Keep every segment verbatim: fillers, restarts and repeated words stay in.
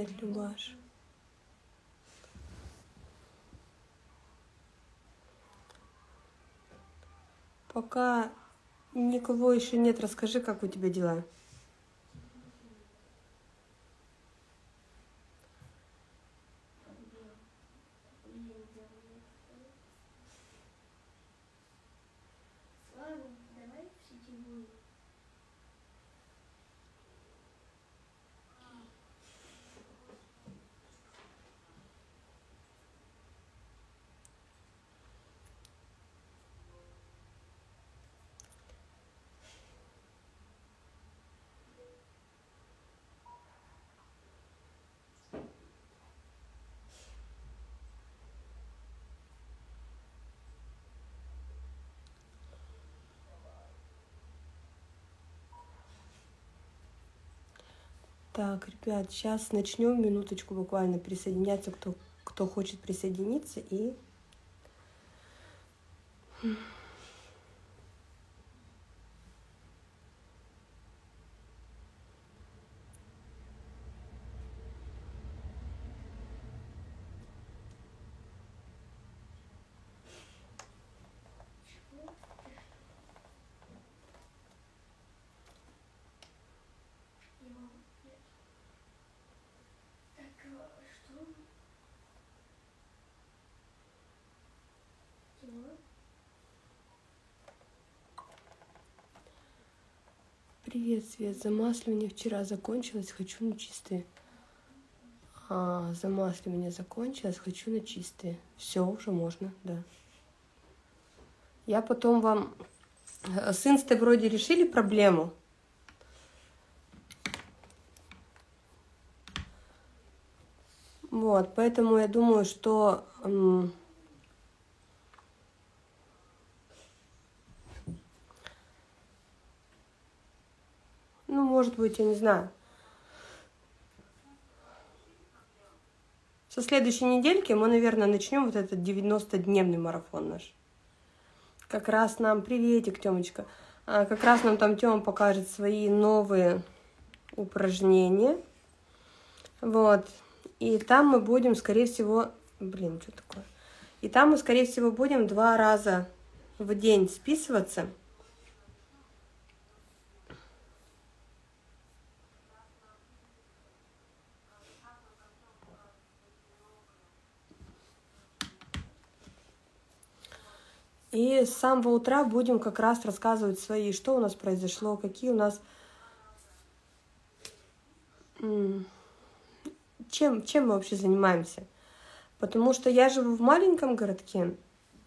Привет, Любаш. Пока никого еще нет, расскажи, как у тебя дела. Так, ребят, сейчас начнем, минуточку буквально присоединяться, кто, кто хочет присоединиться, и... Привет, Свет. Замасливание вчера закончилось, хочу на чистые. А, замасливание закончилось, хочу на чистые. Все, уже можно, да. Я потом вам... С инстой вроде решили проблему. Вот, поэтому я думаю, что... Ну, может быть, я не знаю. Со следующей недельки мы, наверное, начнем вот этот девяностодневный марафон наш. Как раз нам... Приветик, Тёмочка. Как раз нам там Тёма покажет свои новые упражнения. Вот. И там мы будем, скорее всего... Блин, что такое? И там мы, скорее всего, будем два раза в день списываться. И с самого утра будем как раз рассказывать свои, что у нас произошло, какие у нас... Чем, чем мы вообще занимаемся. Потому что я живу в маленьком городке,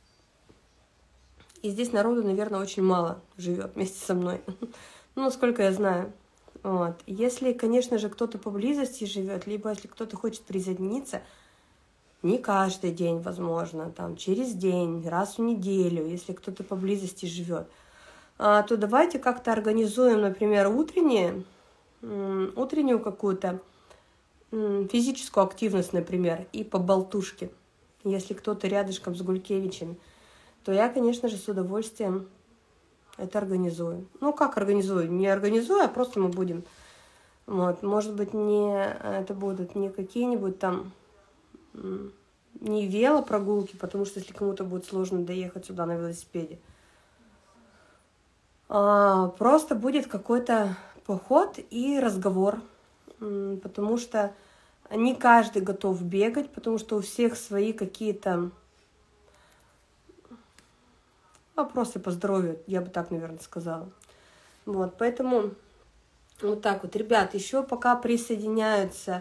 и здесь народу, наверное, очень мало живет вместе со мной. Ну, насколько я знаю. Вот. Если, конечно же, кто-то поблизости живет, либо если кто-то хочет присоединиться, не каждый день, возможно, там, через день, раз в неделю, если кто-то поблизости живет, то давайте как-то организуем, например, утреннее, утреннюю какую-то физическую активность, например, и по болтушке. Если кто-то рядышком с Гулькевичами, то я, конечно же, с удовольствием это организую. Ну, как организую? Не организую, а просто мы будем. Вот. Может быть, не это будут не какие-нибудь там... не велопрогулки, потому что если кому-то будет сложно доехать сюда на велосипеде, а просто будет какой-то поход и разговор, потому что не каждый готов бегать, потому что у всех свои какие-то вопросы по здоровью, я бы так, наверное, сказала. Вот, поэтому вот так вот, ребят, еще пока присоединяются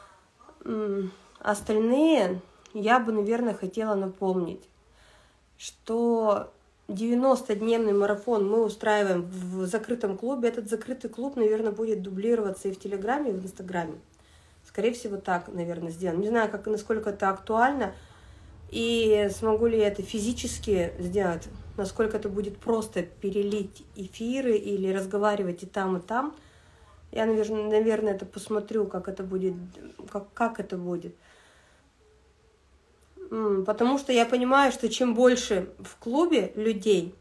остальные, я бы, наверное, хотела напомнить, что девяностодневный марафон мы устраиваем в закрытом клубе. Этот закрытый клуб, наверное, будет дублироваться и в Телеграме, и в Инстаграме. Скорее всего, так, наверное, сделано. Не знаю, как, насколько это актуально, и смогу ли я это физически сделать, насколько это будет просто перелить эфиры или разговаривать и там, и там. Я, наверное, наверное это посмотрю, как это будет, как, как это будет. Потому что я понимаю, что чем больше в клубе людей,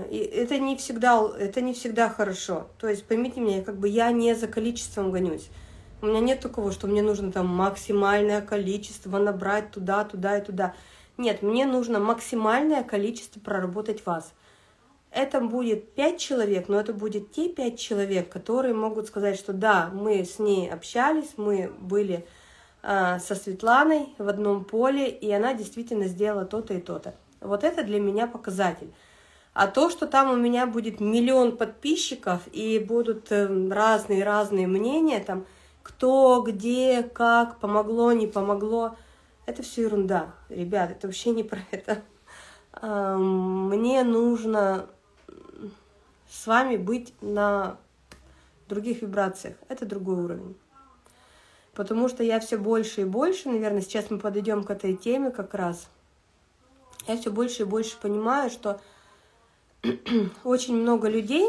это не всегда, это не всегда хорошо. То есть, поймите меня, как бы я не за количеством гонюсь. У меня нет такого, что мне нужно там максимальное количество набрать туда, туда и туда. Нет, мне нужно максимальное количество проработать вас. Это будет пять человек, но это будет те пять человек, которые могут сказать, что да, мы с ней общались, мы были э, со Светланой в одном поле, и она действительно сделала то-то и то-то. Вот это для меня показатель. А то, что там у меня будет миллион подписчиков и будут разные-разные мнения, там, кто, где, как, помогло, не помогло, это все ерунда. Ребят, это вообще не про это. Мне нужно с вами быть на других вибрациях. Это другой уровень. Потому что я все больше и больше, наверное, сейчас мы подойдем к этой теме как раз, я все больше и больше понимаю, что очень много людей,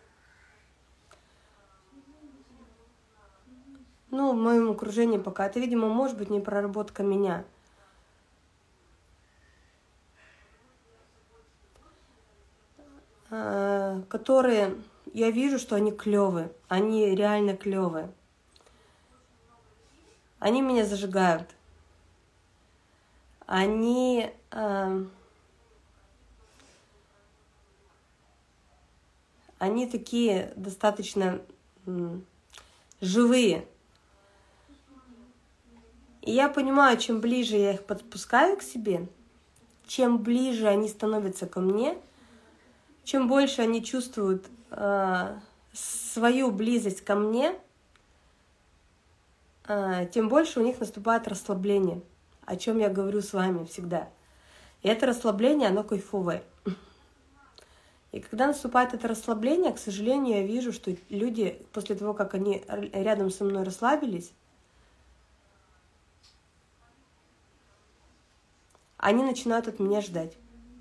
ну, в моем окружении пока, это, видимо, может быть не проработка меня. Которые, я вижу, что они клевые, они реально клевые. Они меня зажигают. Они... Э, они такие достаточно м, живые. И я понимаю, чем ближе я их подпускаю к себе, чем ближе они становятся ко мне, чем больше они чувствуют э, свою близость ко мне, э, тем больше у них наступает расслабление, о чем я говорю с вами всегда. И это расслабление, оно кайфовое. И когда наступает это расслабление, к сожалению, я вижу, что люди после того, как они рядом со мной расслабились, они начинают от меня ждать.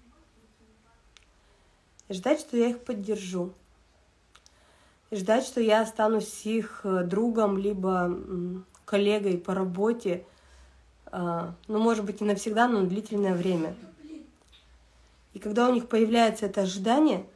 Ждать, что я их поддержу. Ждать, что я останусь их другом, либо коллегой по работе. Ну, может быть, не навсегда, но на длительное время. И когда у них появляется это ожидание,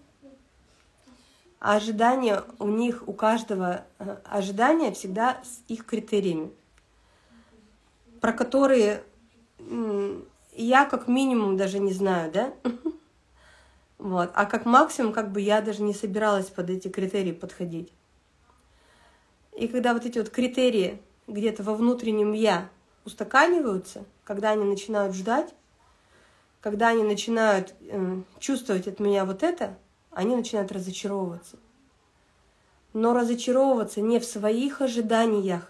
а ожидание у них, у каждого ожидание всегда с их критериями, про которые я как минимум даже не знаю, да? Вот. А как максимум, как бы я даже не собиралась под эти критерии подходить. И когда вот эти вот критерии где-то во внутреннем я устаканиваются, когда они начинают ждать, когда они начинают э, чувствовать от меня вот это, они начинают разочаровываться. Но разочаровываться не в своих ожиданиях,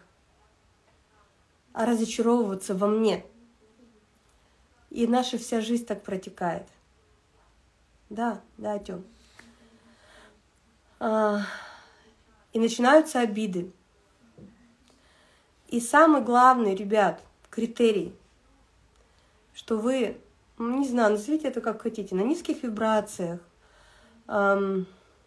а разочаровываться во мне. И наша вся жизнь так протекает. Да, да, Тём. А, и начинаются обиды. И самый главный, ребят, критерий, что вы, не знаю, назовите это как хотите, на низких вибрациях, эм,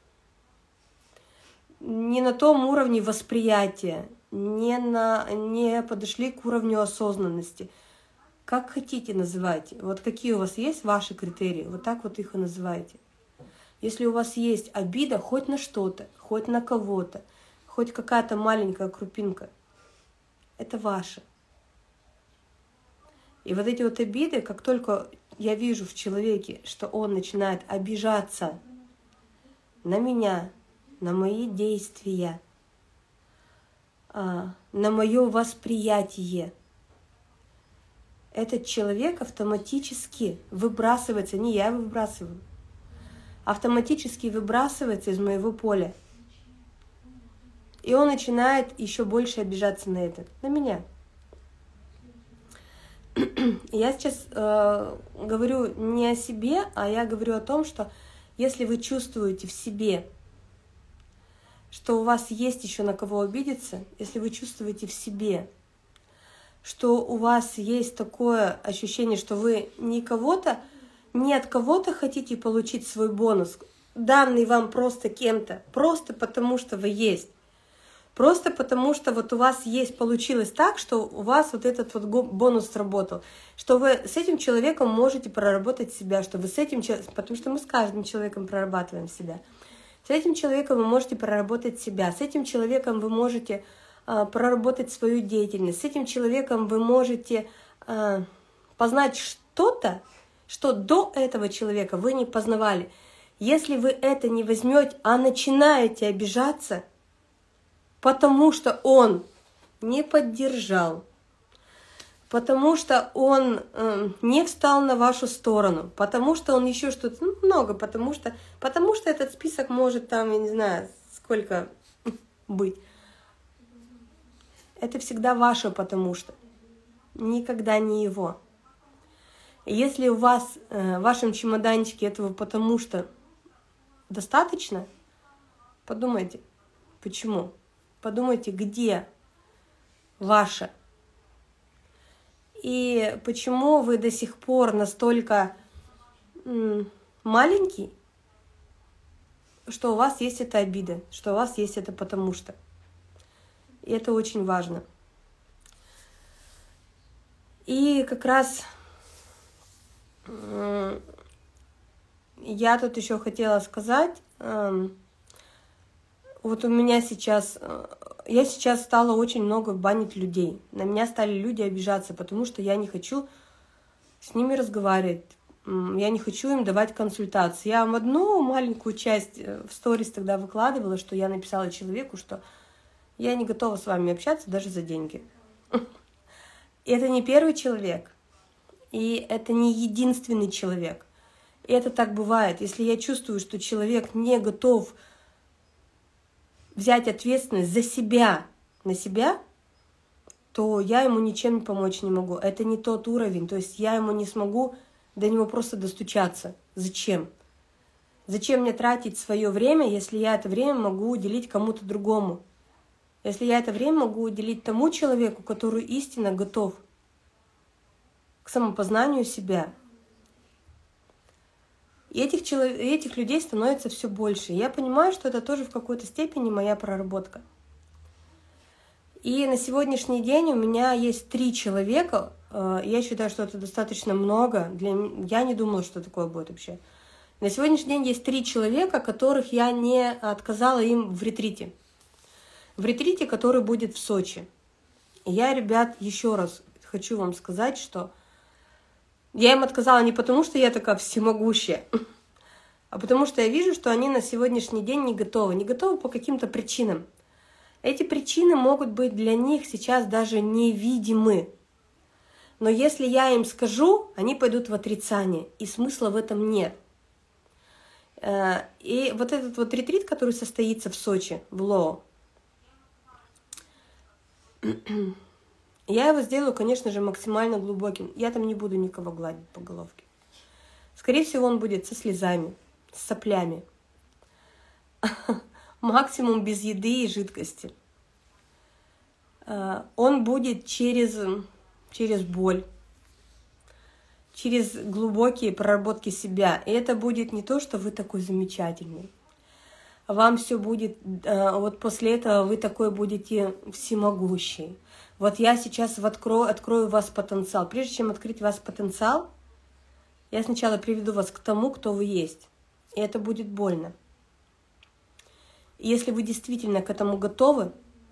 не на том уровне восприятия, не, на, не подошли к уровню осознанности. Как хотите, называйте. Вот какие у вас есть ваши критерии, вот так вот их и называйте. Если у вас есть обида хоть на что-то, хоть на кого-то, хоть какая-то маленькая крупинка, это ваше. И вот эти вот обиды, как только я вижу в человеке, что он начинает обижаться на меня, на мои действия, на мое восприятие, этот человек автоматически выбрасывается, не я его выбрасываю, автоматически выбрасывается из моего поля. И он начинает еще больше обижаться на это, на меня. Я сейчас э, говорю не о себе, а я говорю о том, что если вы чувствуете в себе, что у вас есть еще на кого обидеться, если вы чувствуете в себе, что у вас есть такое ощущение, что вы не кого-то, не от кого-то хотите получить свой бонус, данный вам просто кем-то, просто потому что вы есть. Просто потому что вот у вас есть, получилось так, что у вас вот этот вот бонус сработал, что вы с этим человеком можете проработать себя, что вы с этим человеком, потому что мы с каждым человеком прорабатываем себя. С этим человеком вы можете проработать себя, с этим человеком вы можете проработать свою деятельность. С этим человеком вы можете познать что-то, что до этого человека вы не познавали. Если вы это не возьмете, а начинаете обижаться, потому что он не поддержал, потому что он э, не встал на вашу сторону, потому что он еще что-то, ну, много, потому что, потому что этот список может там, я не знаю, сколько быть. Это всегда ваше потому что, никогда не его. Если у вас э, в вашем чемоданчике этого потому что достаточно, подумайте, почему. Подумайте, где ваше. И почему вы до сих пор настолько м, маленький, что у вас есть эта обида, что у вас есть это потому что. И это очень важно. И как раз э, я тут еще хотела сказать, э, вот у меня сейчас, э, я сейчас стала очень много банить людей. На меня стали люди обижаться, потому что я не хочу с ними разговаривать. Я не хочу им давать консультации. Я вам одну маленькую часть в сторис тогда выкладывала, что я написала человеку, что я не готова с вами общаться даже за деньги. И это не первый человек, и это не единственный человек. И это так бывает. Если я чувствую, что человек не готов взять ответственность за себя, на себя, то я ему ничем помочь не могу. Это не тот уровень, то есть я ему не смогу до него просто достучаться. Зачем? Зачем мне тратить свое время, если я это время могу уделить кому-то другому? Если я это время могу уделить тому человеку, который истинно готов к самопознанию себя. И этих, челов... этих людей становится все больше. Я понимаю, что это тоже в какой-то степени моя проработка. И на сегодняшний день у меня есть три человека. Я считаю, что это достаточно много. Для... Я не думала, что такое будет вообще. На сегодняшний день есть три человека, которых я не отказала им в ретрите. В ретрите, который будет в Сочи. И я, ребят, еще раз хочу вам сказать, что я им отказала не потому, что я такая всемогущая, а потому что я вижу, что они на сегодняшний день не готовы. Не готовы по каким-то причинам. Эти причины могут быть для них сейчас даже невидимы. Но если я им скажу, они пойдут в отрицание, и смысла в этом нет. И вот этот вот ретрит, который состоится в Сочи, в Лоо, я его сделаю, конечно же, максимально глубоким. Я там не буду никого гладить по головке. Скорее всего, он будет со слезами, с соплями. Максимум без еды и жидкости. Он будет через, через боль, через глубокие проработки себя. И это будет не то, что вы такой замечательный. Вам все будет, вот после этого вы такой будете всемогущий. Вот я сейчас открою, открою у вас потенциал. Прежде чем открыть у вас потенциал, я сначала приведу вас к тому, кто вы есть. И это будет больно. И если вы действительно к этому готовы,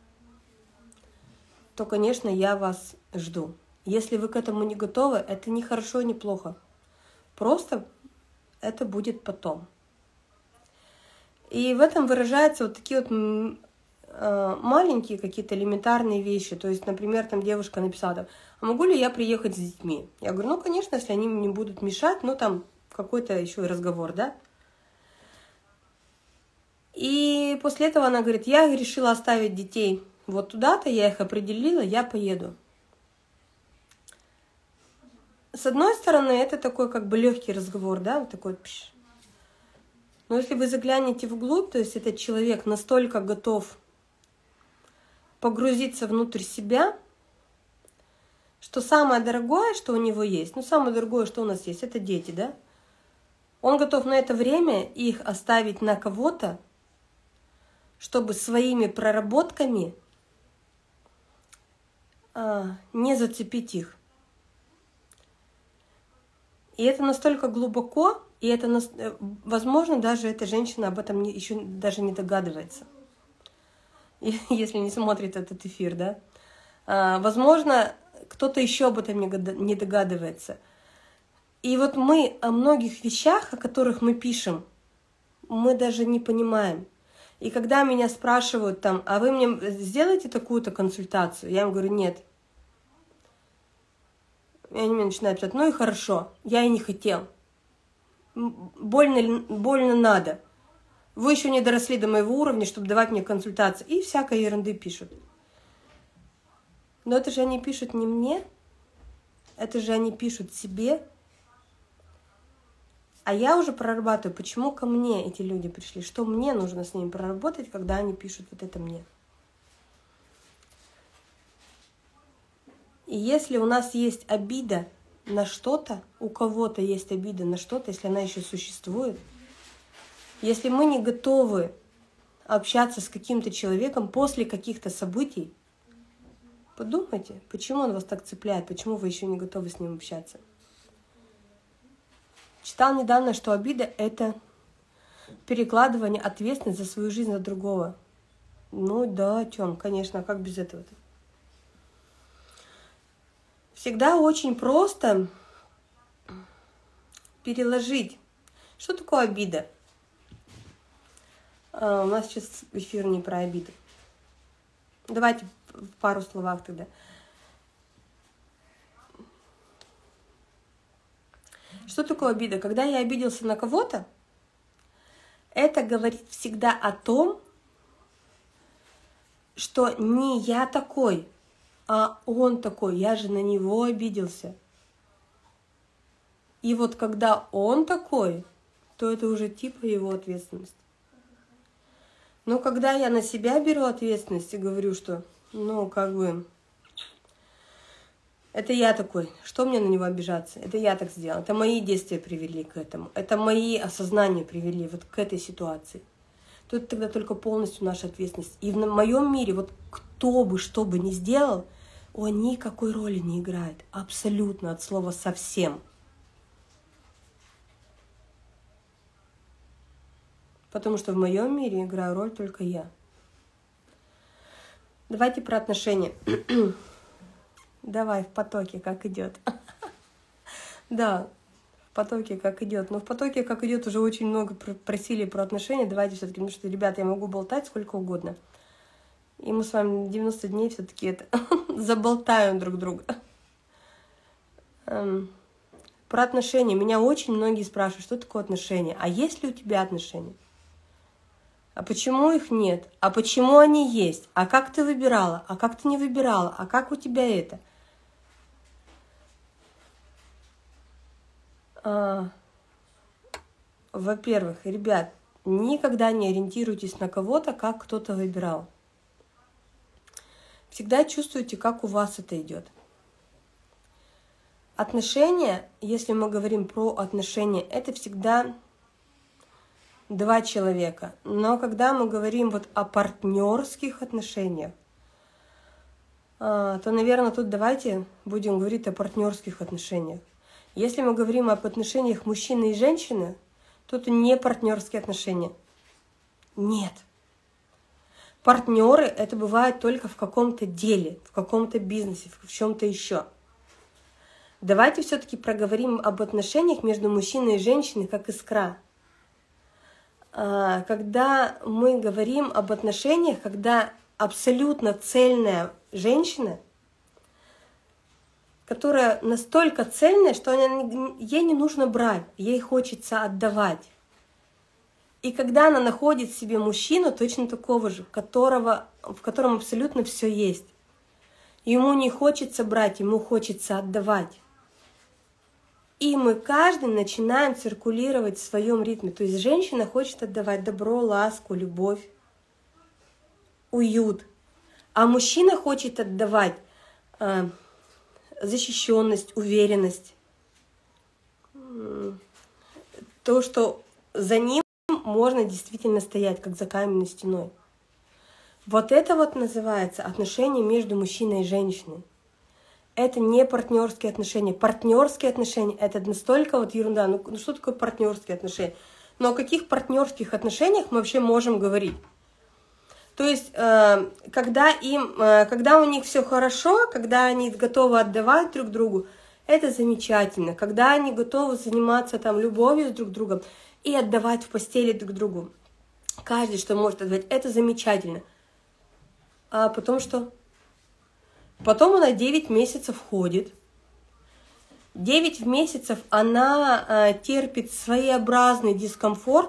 то, конечно, я вас жду. Если вы к этому не готовы, это не хорошо, не плохо. Просто это будет потом. И в этом выражаются вот такие вот э, маленькие какие-то элементарные вещи. То есть, например, там девушка написала, там, а могу ли я приехать с детьми? Я говорю, ну, конечно, если они мне будут мешать, ну, там какой-то еще и разговор, да? И после этого она говорит, я решила оставить детей вот туда-то, я их определила, я поеду. С одной стороны, это такой как бы легкий разговор, да, вот такой пш. Но если вы заглянете вглубь, то есть этот человек настолько готов погрузиться внутрь себя, что самое дорогое, что у него есть, ну самое дорогое, что у нас есть, это дети, да? Он готов на это время их оставить на кого-то, чтобы своими проработками а, не зацепить их. И это настолько глубоко, и это, возможно, даже эта женщина об этом еще даже не догадывается. если не смотрит этот эфир, да. А, возможно, кто-то еще об этом не догадывается. И вот мы о многих вещах, о которых мы пишем, мы даже не понимаем. И когда меня спрашивают там, а вы мне сделаете такую-то консультацию? Я им говорю, нет. И они мне начинают писать, ну и хорошо, я и не хотел. Больно, больно надо. Вы еще не доросли до моего уровня, чтобы давать мне консультации. И всякой ерунды пишут. Но это же они пишут не мне, это же они пишут себе. А я уже прорабатываю, почему ко мне эти люди пришли, что мне нужно с ними проработать, когда они пишут вот это мне. И если у нас есть обида на что-то, у кого-то есть обида на что-то, если она еще существует, если мы не готовы общаться с каким-то человеком после каких-то событий, подумайте, почему он вас так цепляет, почему вы еще не готовы с ним общаться. Читал недавно, что обида — это перекладывание ответственности за свою жизнь на другого. Ну да, Тём, конечно, а как без этого-то? Всегда очень просто переложить. Что такое обида? А, у нас сейчас эфир не про обиду. Давайте в пару словах тогда. Что такое обида? Когда я обиделся на кого-то, это говорит всегда о том, что не я такой, а он такой, я же на него обиделся. И вот когда он такой, то это уже типа его ответственность. Но когда я на себя беру ответственность и говорю, что, ну, как бы, это я такой, что мне на него обижаться? Это я так сделал, это мои действия привели к этому, это мои осознания привели вот к этой ситуации. Тут тогда только полностью наша ответственность. И в моем мире вот кто бы что бы ни сделал, он никакой роли не играет. Абсолютно, от слова совсем. Потому что в моем мире играю роль только я. Давайте про отношения. Давай, в потоке как идет. Да, в потоке как идет. Но в потоке как идет уже очень много просили про отношения. Давайте все-таки, потому что, ребята, я могу болтать сколько угодно. И мы с вами девяносто дней все-таки это заболтаем друг друга. Эм, про отношения. Меня очень многие спрашивают, что такое отношения. А есть ли у тебя отношения? А почему их нет? А почему они есть? А как ты выбирала? А как ты не выбирала? А как у тебя это? А, во-первых, ребят, никогда не ориентируйтесь на кого-то, как кто-то выбирал. Всегда чувствуйте, как у вас это идет. Отношения, если мы говорим про отношения, это всегда два человека. Но когда мы говорим вот о партнерских отношениях, то, наверное, тут давайте будем говорить о партнерских отношениях. Если мы говорим об отношениях мужчины и женщины, то это не партнерские отношения. Нет. Партнеры это бывает только в каком-то деле, в каком-то бизнесе, в чем-то еще. Давайте все-таки проговорим об отношениях между мужчиной и женщиной как искра. Когда мы говорим об отношениях, когда абсолютно цельная женщина, которая настолько цельная, что она, ей не нужно брать, ей хочется отдавать. И когда она находит в себе мужчину точно такого же, которого, в котором абсолютно все есть, ему не хочется брать, ему хочется отдавать. И мы каждый начинаем циркулировать в своем ритме. То есть женщина хочет отдавать добро, ласку, любовь, уют. А мужчина хочет отдавать э, защищенность, уверенность. То, что за ним можно действительно стоять, как за каменной стеной. Вот это вот называется отношения между мужчиной и женщиной. Это не партнерские отношения. Партнерские отношения — это настолько вот ерунда. Ну, ну что такое партнерские отношения? Но о каких партнерских отношениях мы вообще можем говорить? То есть, э, когда, им, э, когда у них все хорошо, когда они готовы отдавать друг другу, это замечательно. Когда они готовы заниматься там любовью с друг другом и отдавать в постели друг другу, каждый, что может отдавать, это замечательно. А потом что? Потом она девять месяцев ходит. девять месяцев она э, терпит своеобразный дискомфорт,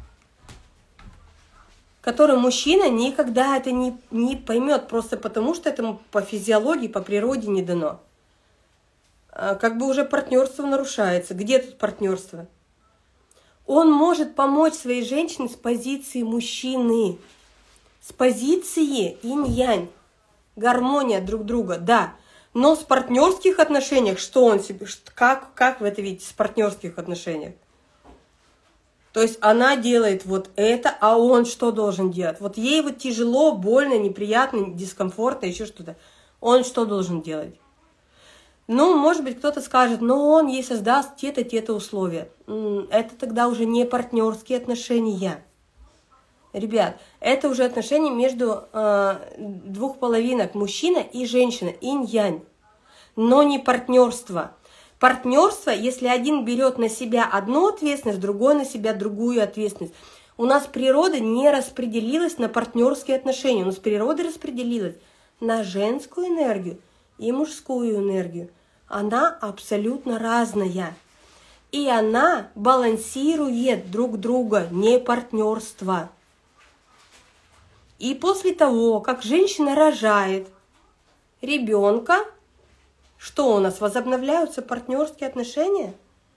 который мужчина никогда это не, не поймет, просто потому что этому по физиологии, по природе не дано. Э, как бы уже партнерство нарушается. Где тут партнерство? Он может помочь своей женщине с позиции мужчины, с позиции инь-янь, гармония друг друга, да. Но с партнерских отношениях, что он себе, как, как вы это видите, с партнерских отношениях? То есть она делает вот это, а он что должен делать? Вот ей вот тяжело, больно, неприятно, дискомфортно, еще что-то. Он что должен делать? Ну, может быть, кто-то скажет, но он ей создаст те-то, те-то условия. Это тогда уже не партнерские отношения. Ребят, это уже отношения между э, двух половинок, мужчина и женщина, инь-янь, но не партнерство. Партнерство, если один берет на себя одну ответственность, другой на себя другую ответственность. У нас природа не распределилась на партнерские отношения, у нас природа распределилась на женскую энергию и мужскую энергию. Она абсолютно разная. И она балансирует друг друга, не партнерство. И после того, как женщина рожает ребенка, что у нас, возобновляются партнерские отношения?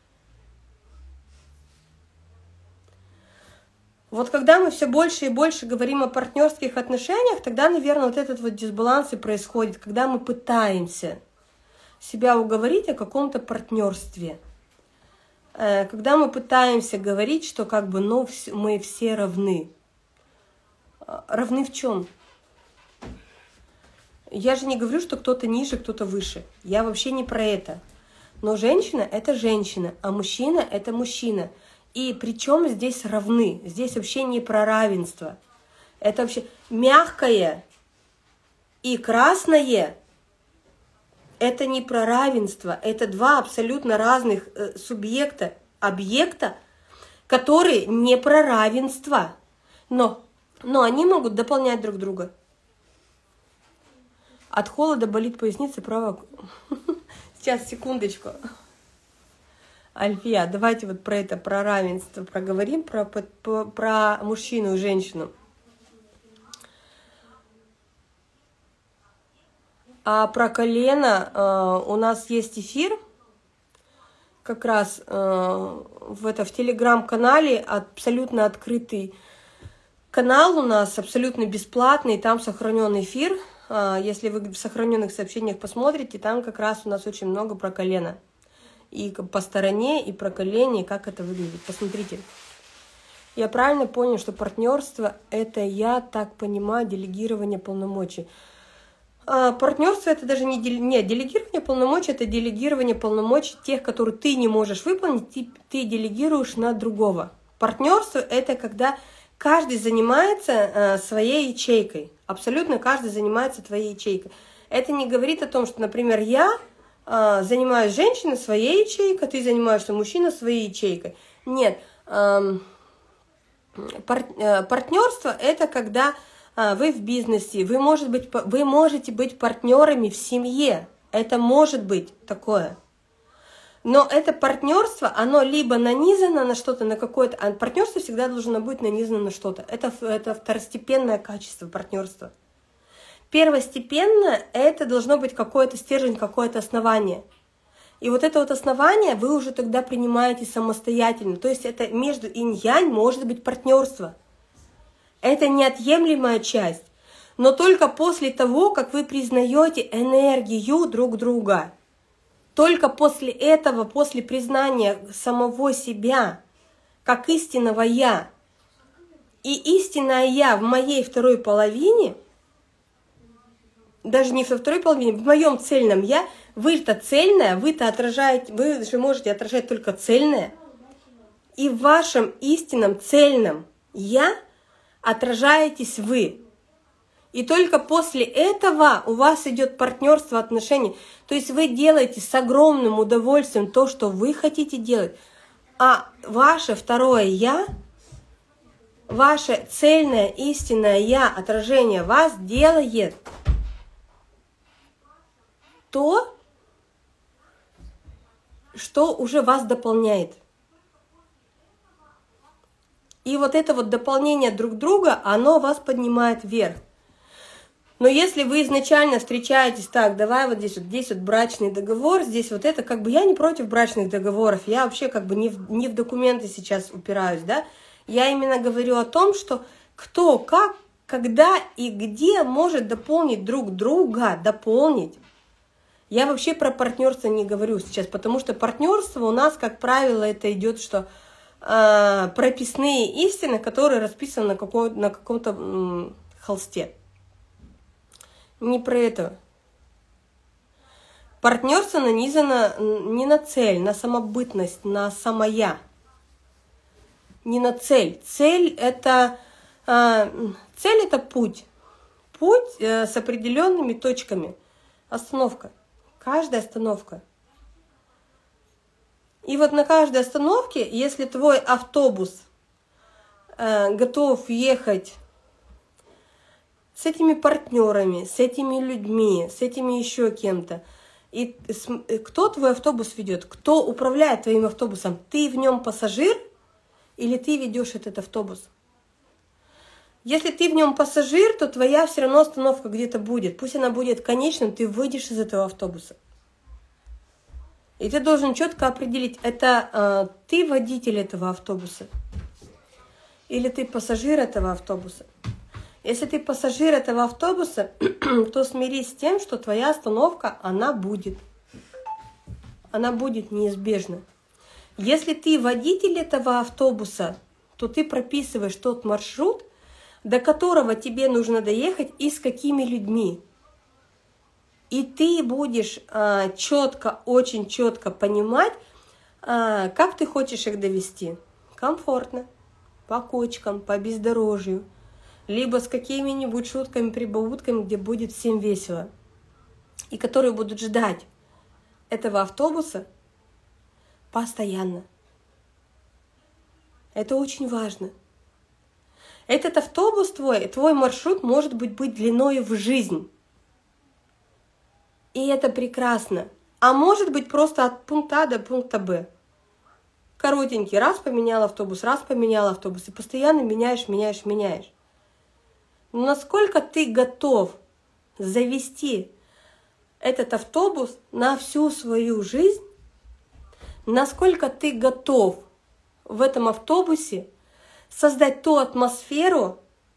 Вот когда мы все больше и больше говорим о партнерских отношениях, тогда, наверное, вот этот вот дисбаланс и происходит, когда мы пытаемся себя уговорить о каком-то партнерстве. Когда мы пытаемся говорить, что как бы, ну, мы все равны. Равны в чем? Я же не говорю, что кто-то ниже, кто-то выше. Я вообще не про это. Но женщина – это женщина, а мужчина – это мужчина. И причем здесь равны. Здесь вообще не про равенство. Это вообще мягкое и красное – это не про равенство. Это два абсолютно разных субъекта, объекта, которые не про равенство. Но Но они могут дополнять друг друга. От холода болит поясница, правая. Сейчас, секундочку. Альфия, давайте вот про это, про равенство проговорим, про, про, про мужчину и женщину. А про колено э, у нас есть эфир, как раз э, в, это, в телеграм-канале, абсолютно открытый канал у нас, абсолютно бесплатный, там сохранен эфир. Если вы в сохраненных сообщениях посмотрите, там как раз у нас очень много про колено. И по стороне, и про колени, и как это выглядит. Посмотрите. Я правильно понял, что партнерство – это, я так понимаю, делегирование полномочий. А партнерство – это даже не, деле... Нет, делегирование полномочий – это делегирование полномочий тех, которые ты не можешь выполнить, ты, ты делегируешь на другого. Партнерство – это когда каждый занимается э, своей ячейкой. Абсолютно каждый занимается твоей ячейкой. Это не говорит о том, что, например, я э, занимаюсь женщиной своей ячейкой, ты занимаешься мужчиной своей ячейкой. Нет. Э, пар, э, партнерство – это когда э, вы в бизнесе, вы, может быть, вы можете быть партнерами в семье. Это может быть такое. Но это партнерство, оно либо нанизано на что-то, на какое-то... А партнерство всегда должно быть нанизано на что-то. Это, это второстепенное качество партнерства. Первостепенно это должно быть какой-то стержень, какое-то основание. И вот это вот основание вы уже тогда принимаете самостоятельно. То есть это между инь-янь может быть партнерство. Это неотъемлемая часть. Но только после того, как вы признаете энергию друг друга. Только после этого, после признания самого себя, как истинного «я», и истинное «я» в моей второй половине, даже не во второй половине, в моем цельном «я», вы-то цельное, вы-то отражаете, вы же можете отражать только цельное, и в вашем истинном цельном «я» отражаетесь вы. И только после этого у вас идет партнерство, отношения. То есть вы делаете с огромным удовольствием то, что вы хотите делать. А ваше второе «я», ваше цельное, истинное «я», отражение вас делает то, что уже вас дополняет. И вот это вот дополнение друг друга, оно вас поднимает вверх. Но если вы изначально встречаетесь так, давай вот здесь вот, здесь вот брачный договор, здесь вот это, как бы я не против брачных договоров, я вообще как бы не в, не в документы сейчас упираюсь, да, я именно говорю о том, что кто, как, когда и где может дополнить друг друга, дополнить. Я вообще про партнерство не говорю сейчас, потому что партнерство у нас, как правило, это идет, что э, прописные истины, которые расписаны на, каком, на каком-то м, холсте. Не про это. Партнерство нанизано не на цель, на самобытность, на самоя. Не на цель. Цель это, э, цель это путь. Путь э, с определенными точками. Остановка. Каждая остановка. И вот на каждой остановке, если твой автобус э, готов ехать с этими партнерами, с этими людьми, с этими еще кем-то, и кто твой автобус ведет, кто управляет твоим автобусом, ты в нем пассажир или ты ведешь этот автобус? Если ты в нем пассажир, то твоя все равно остановка где-то будет. Пусть она будет конечной, ты выйдешь из этого автобуса. И ты должен четко определить, это э, ты водитель этого автобуса или ты пассажир этого автобуса. Если ты пассажир этого автобуса, то смирись с тем, что твоя остановка, она будет. Она будет неизбежна. Если ты водитель этого автобуса, то ты прописываешь тот маршрут, до которого тебе нужно доехать и с какими людьми. И ты будешь а, четко, очень четко понимать, а, как ты хочешь их довести. Комфортно, по кочкам, по бездорожью, либо с какими-нибудь шутками, прибаутками, где будет всем весело. И которые будут ждать этого автобуса постоянно. Это очень важно. Этот автобус твой, твой маршрут может быть, быть длиной в жизнь. И это прекрасно. А может быть просто от пункта А до пункта Б. Коротенький, раз поменял автобус, раз поменял автобус. И постоянно меняешь, меняешь, меняешь. Но насколько ты готов завести этот автобус на всю свою жизнь, насколько ты готов в этом автобусе создать ту атмосферу,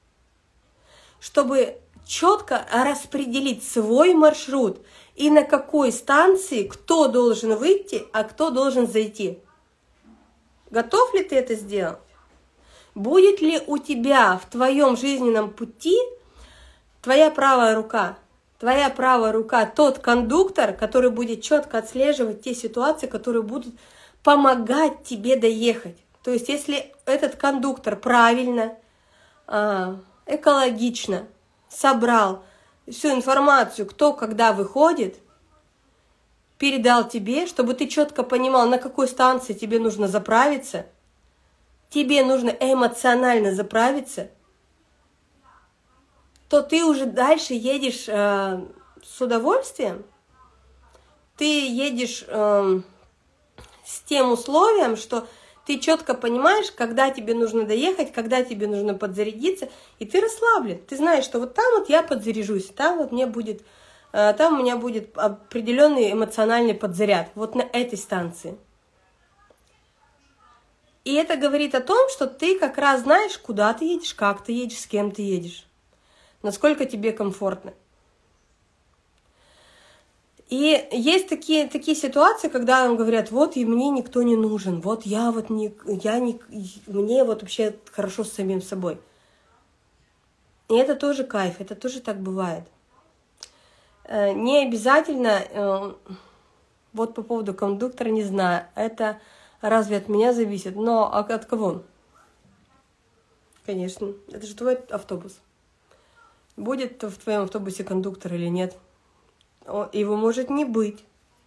чтобы четко распределить свой маршрут и на какой станции кто должен выйти, а кто должен зайти. Готов ли ты это сделать? Будет ли у тебя в твоем жизненном пути твоя правая рука? Твоя правая рука тот кондуктор, который будет четко отслеживать те ситуации, которые будут помогать тебе доехать. То есть, если этот кондуктор правильно, экологично собрал всю информацию, кто когда выходит, передал тебе, чтобы ты четко понимал, на какой станции тебе нужно заправиться, тебе нужно эмоционально заправиться, то ты уже дальше едешь э, с удовольствием, ты едешь э, с тем условием, что ты четко понимаешь, когда тебе нужно доехать, когда тебе нужно подзарядиться, и ты расслаблен. Ты знаешь, что вот там вот я подзаряжусь, там вот мне будет, э, там у меня будет определенный эмоциональный подзаряд, вот на этой станции. И это говорит о том, что ты как раз знаешь, куда ты едешь, как ты едешь, с кем ты едешь, насколько тебе комфортно. И есть такие, такие ситуации, когда вам говорят, вот и мне никто не нужен, вот я вот не, я не, мне вот вообще хорошо с самим собой. И это тоже кайф, это тоже так бывает. Не обязательно, вот по поводу кондуктора не знаю, это разве от меня зависит, но от, от кого? Конечно, это же твой автобус. Будет в твоем автобусе кондуктор или нет. Его может не быть.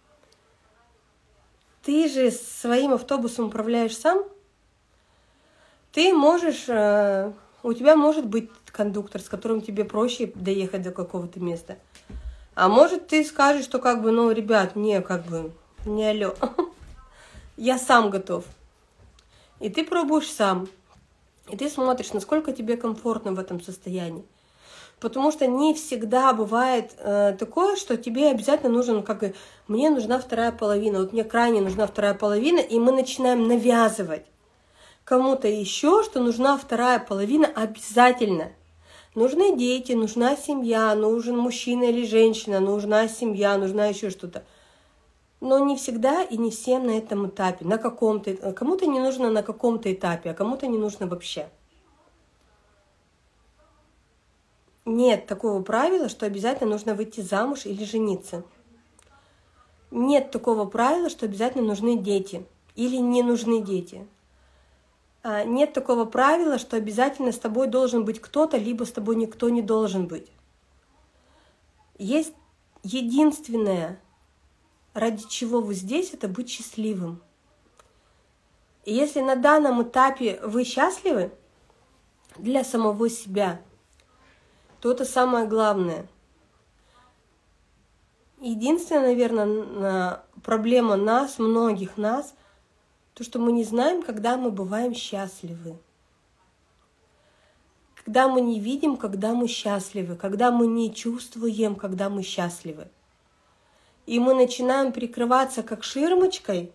Ты же своим автобусом управляешь сам. Ты можешь, у тебя может быть кондуктор, с которым тебе проще доехать до какого-то места. А может ты скажешь, что как бы, ну, ребят, не, как бы, не алло. Я сам готов. И ты пробуешь сам. И ты смотришь, насколько тебе комфортно в этом состоянии. Потому что не всегда бывает э, такое, что тебе обязательно нужен, как и мне нужна вторая половина, вот мне крайне нужна вторая половина, и мы начинаем навязывать кому-то еще, что нужна вторая половина обязательно. Нужны дети, нужна семья, нужен мужчина или женщина, нужна семья, нужна еще что-то. Но не всегда и не всем на этом этапе, на каком-то, кому-то не нужно на каком-то этапе, а кому-то не нужно вообще. Нет такого правила, что обязательно нужно выйти замуж или жениться. Нет такого правила, что обязательно нужны дети или не нужны дети. Нет такого правила, что обязательно с тобой должен быть кто-то, либо с тобой никто не должен быть. Есть единственное, ради чего вы здесь, это быть счастливым. И если на данном этапе вы счастливы для самого себя, то это самое главное. Единственная, наверное, проблема нас, многих нас, то, что мы не знаем, когда мы бываем счастливы. Когда мы не видим, когда мы счастливы, когда мы не чувствуем, когда мы счастливы. И мы начинаем прикрываться как ширмочкой,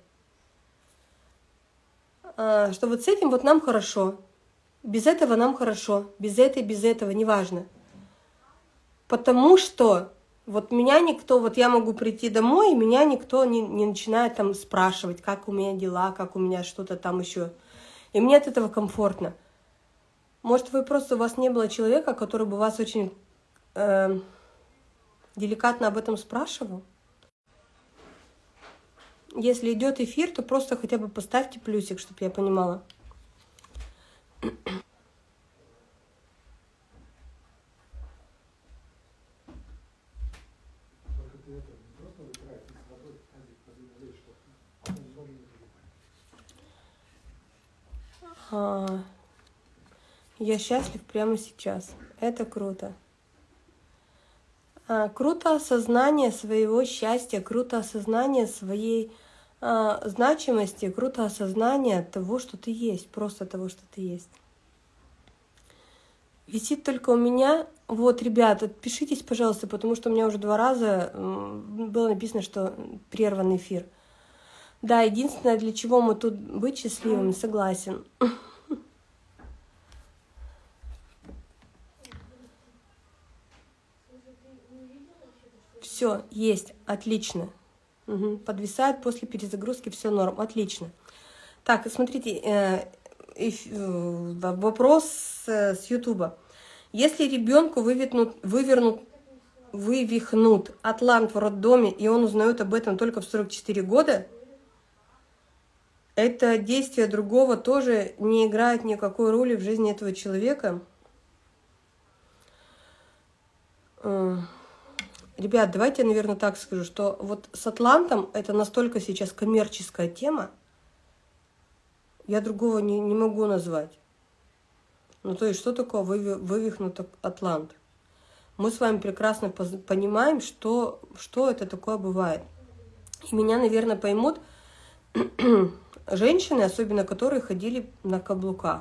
что вот с этим вот нам хорошо, без этого нам хорошо, без этой, без этого, неважно. Потому что вот меня никто, вот я могу прийти домой, и меня никто не, не начинает там спрашивать, как у меня дела, как у меня что-то там еще. И мне от этого комфортно. Может, вы просто, у вас не было человека, который бы вас очень э, деликатно об этом спрашивал? Если идет эфир, то просто хотя бы поставьте плюсик, чтобы я понимала. А, я счастлив прямо сейчас. Это круто. А, круто осознание своего счастья, круто осознание своей а, значимости, круто осознание того, что ты есть, просто того, что ты есть. Висит только у меня. Вот, ребята, отпишитесь, пожалуйста, потому что у меня уже два раза было написано, что прерван эфир. Да, единственное, для чего мы тут быть счастливыми, согласен. Все, есть, отлично. Угу. Подвисает после перезагрузки, все норм, отлично. Так, смотрите, э, э, э, вопрос с Ютуба. Если ребенку вывернут, вывернут, вывихнут атлант в роддоме, и он узнает об этом только в сорок четыре года, это действие другого тоже не играет никакой роли в жизни этого человека. Ребят, давайте я, наверное, так скажу, что вот с атлантом это настолько сейчас коммерческая тема, я другого не, не могу назвать. Ну, то есть, что такое вывихнут атлант? Мы с вами прекрасно понимаем, что, что это такое бывает. И меня, наверное, поймут женщины, особенно которые ходили на каблуках.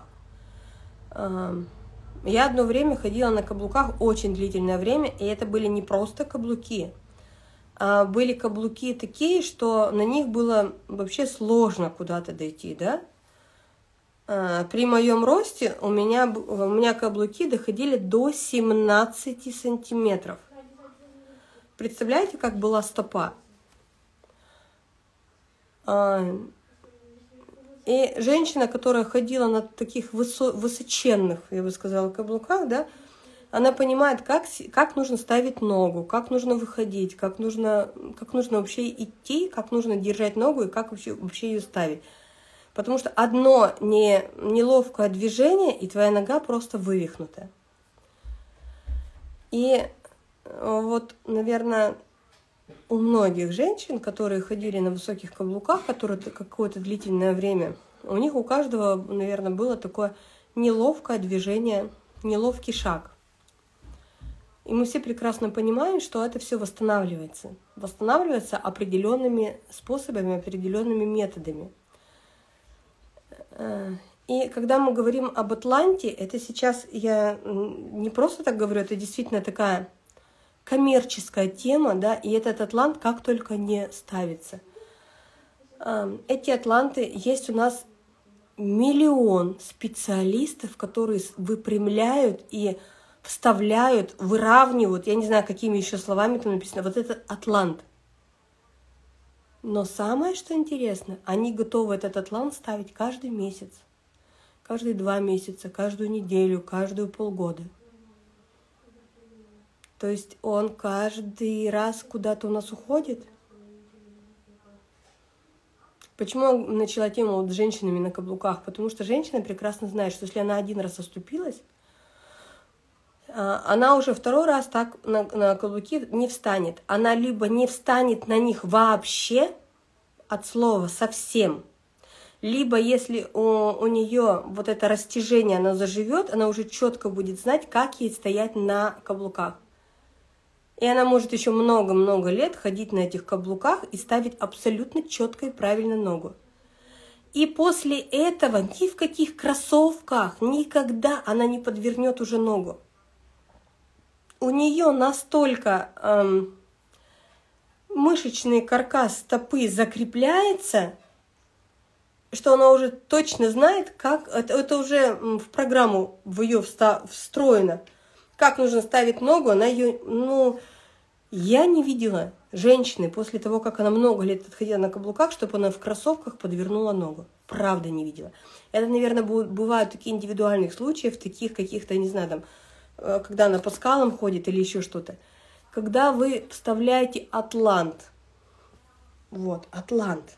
Я одно время ходила на каблуках, очень длительное время, и это были не просто каблуки, а были каблуки такие, что на них было вообще сложно куда-то дойти, да? При моем росте у меня, у меня каблуки доходили до семнадцати сантиметров. Представляете, как была стопа? И женщина, которая ходила на таких высо высоченных, я бы сказала, каблуках, да, она понимает, как, как нужно ставить ногу, как нужно выходить, как нужно, как нужно вообще идти, как нужно держать ногу и как вообще, вообще ее ставить. Потому что одно не, неловкое движение, и твоя нога просто вывихнута. И вот, наверное, у многих женщин, которые ходили на высоких каблуках, которые какое-то длительное время, у них у каждого, наверное, было такое неловкое движение, неловкий шаг. И мы все прекрасно понимаем, что это все восстанавливается. Восстанавливается определенными способами, определенными методами. И когда мы говорим об Атланте, это сейчас я не просто так говорю, это действительно такая коммерческая тема, да, и этот атлант как только не ставится. Эти атланты, есть у нас миллион специалистов, которые выпрямляют и вставляют, выравнивают, я не знаю, какими еще словами там написано, вот этот атлант. Но самое, что интересно, они готовы этот атлант ставить каждый месяц, каждые два месяца, каждую неделю, каждую полгода. То есть он каждый раз куда-то у нас уходит. Почему я начала тему вот с женщинами на каблуках? Потому что женщина прекрасно знает, что если она один раз оступилась, она уже второй раз так на, на каблуки не встанет. Она либо не встанет на них вообще, от слова совсем, либо если у, у нее вот это растяжение, она заживет, она уже четко будет знать, как ей стоять на каблуках. И она может еще много-много лет ходить на этих каблуках и ставить абсолютно четко и правильно ногу. И после этого ни в каких кроссовках никогда она не подвернет уже ногу. У нее настолько эм, мышечный каркас стопы закрепляется, что она уже точно знает, как это, это уже в программу в ее встроено. Как нужно ставить ногу, она ее, ну, я не видела женщины после того, как она много лет отходила на каблуках, чтобы она в кроссовках подвернула ногу. Правда не видела. Это, наверное, бывают такие индивидуальные случаи, в таких каких-то, не знаю, там, когда она по скалам ходит или еще что-то. Когда вы вставляете атлант, вот, атлант,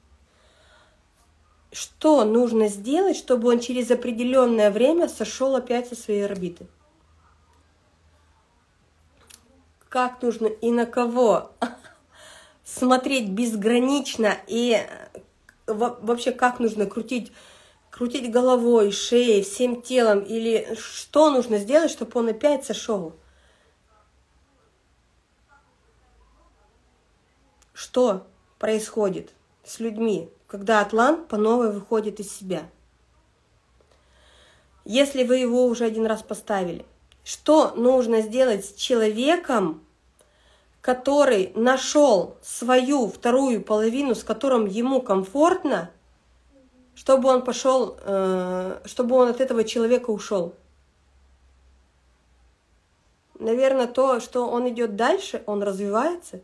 что нужно сделать, чтобы он через определенное время сошел опять со своей орбиты? Как нужно и на кого смотреть безгранично, и вообще как нужно крутить, крутить головой, шеей, всем телом, или что нужно сделать, чтобы он опять сошел? Что происходит с людьми, когда атлант по новой выходит из себя? Если вы его уже один раз поставили, что нужно сделать с человеком, который нашел свою вторую половину, с которым ему комфортно, чтобы он пошел, чтобы он от этого человека ушел? Наверное, то, что он идет дальше, он развивается.